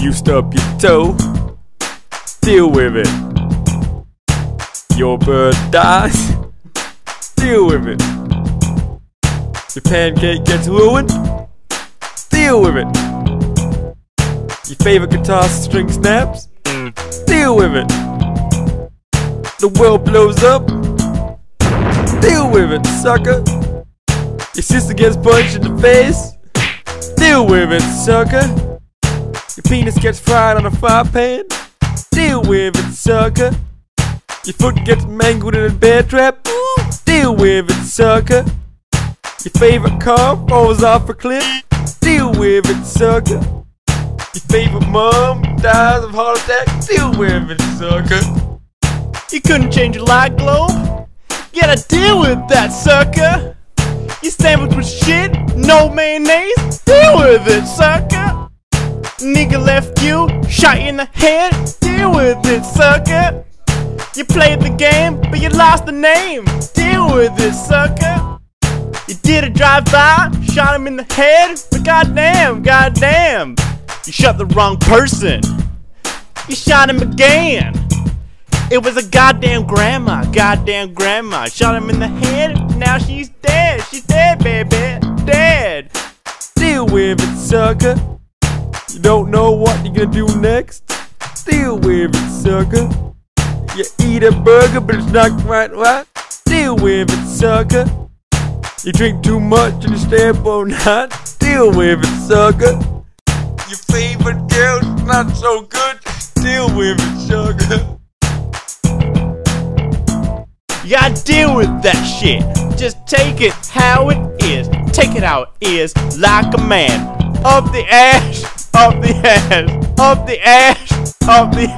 You stub your toe, deal with it. Your bird dies, deal with it. Your pancake gets ruined, deal with it. Your favorite guitar string snaps, deal with it. The world blows up, deal with it, sucker. Your sister gets punched in the face, deal with it, sucker. Your penis gets fried on a fire pan, deal with it, sucker. Your foot gets mangled in a bear trap, deal with it, sucker. Your favorite car falls off a cliff, deal with it, sucker. Your favorite mom dies of heart attack, deal with it, sucker. You couldn't change your light globe, you gotta deal with that, sucker. You sandwich with shit, no mayonnaise, deal with it, sucker. Nigga left you, shot you in the head, deal with it, sucker. You played the game, but you lost the name, deal with it, sucker. You did a drive-by, shot him in the head, but goddamn, you shot the wrong person. You shot him again. It was a goddamn grandma. Shot him in the head, now she's dead. She's dead, baby, dead. Deal with it, sucker. You don't know what you're gonna do next, deal with it, sucker. You eat a burger, but it's not quite right, deal with it, sucker. You drink too much and you stay up all night, deal with it, sucker. Your favorite girl's not so good, deal with it, sucker. You gotta deal with that shit. Just take it how it is. Take it how it is, like a man. Up the ash, up the ash, up the ash, up the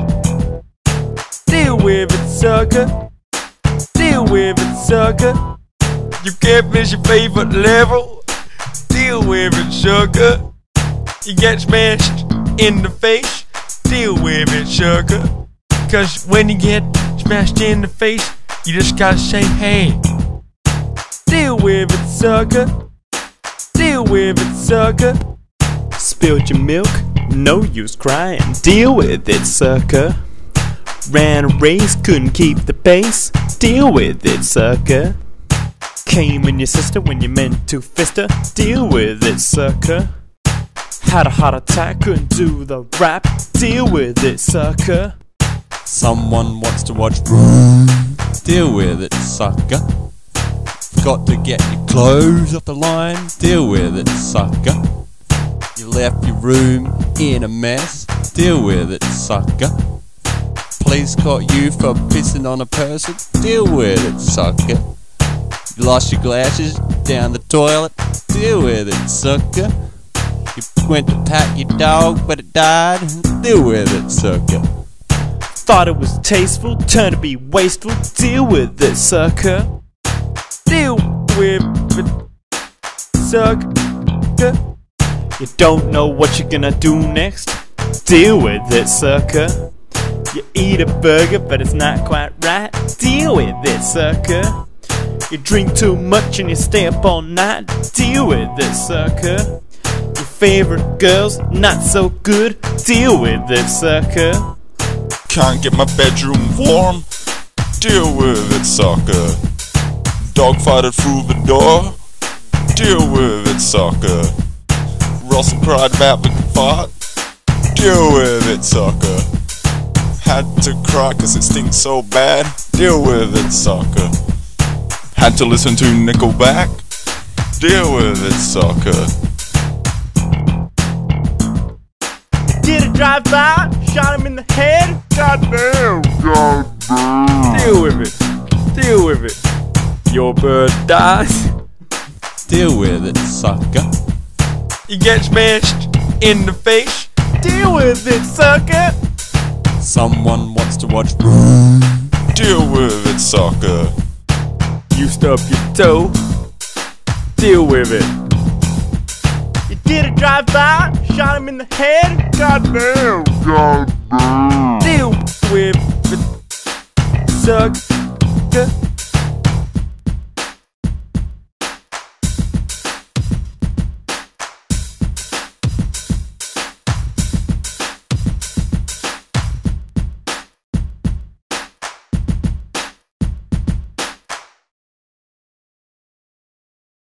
ash. Deal with it, sucker. Deal with it, sucker. You can't finish your favorite level, deal with it, sucker. You get smashed in the face, deal with it, sucker. Cause when you get smashed in the face, you just gotta say, hey. Deal with it, sucker. Deal with it, sucker. Spilled your milk, no use crying. Deal with it, sucker. Ran a race, couldn't keep the pace. Deal with it, sucker. Came in your sister when you meant to fist her. Deal with it, sucker. Had a heart attack, couldn't do the rap. Deal with it, sucker. Someone wants to watch Room. Deal with it, sucker. Got to get your clothes off the line. Deal with it, sucker. You left your room in a mess. Deal with it, sucker. Police caught you for pissing on a person. Deal with it, sucker. You lost your glasses down the toilet. Deal with it, sucker. You went to pat your dog, but it died. Deal with it, sucker. Thought it was tasteful, turned to be wasteful. Deal with it, sucker. Deal with it, sucker. You don't know what you're gonna do next. Deal with it, sucker. You eat a burger, but it's not quite right. Deal with it, sucker. You drink too much and you stay up all night. Deal with it, sucker. Your favorite girl's not so good. Deal with it, sucker. Can't get my bedroom warm, deal with it, sucker. Dogfighted through the door, deal with it, sucker. Russell cried about the fart, deal with it, sucker. Had to cry cause it stinks so bad, deal with it, sucker. Had to listen to Nickelback, deal with it, sucker. Did a drive-by, shot him in the head. Goddamn. Deal with it. Deal with it. Your bird dies. Deal with it, sucker. You get smashed in the face. Deal with it, sucker. Someone wants to watch Room. Deal with it, sucker. You stub your toe. Deal with it. You did a drive-by, shot him in the head. Goddamn. Deal with it, sucker.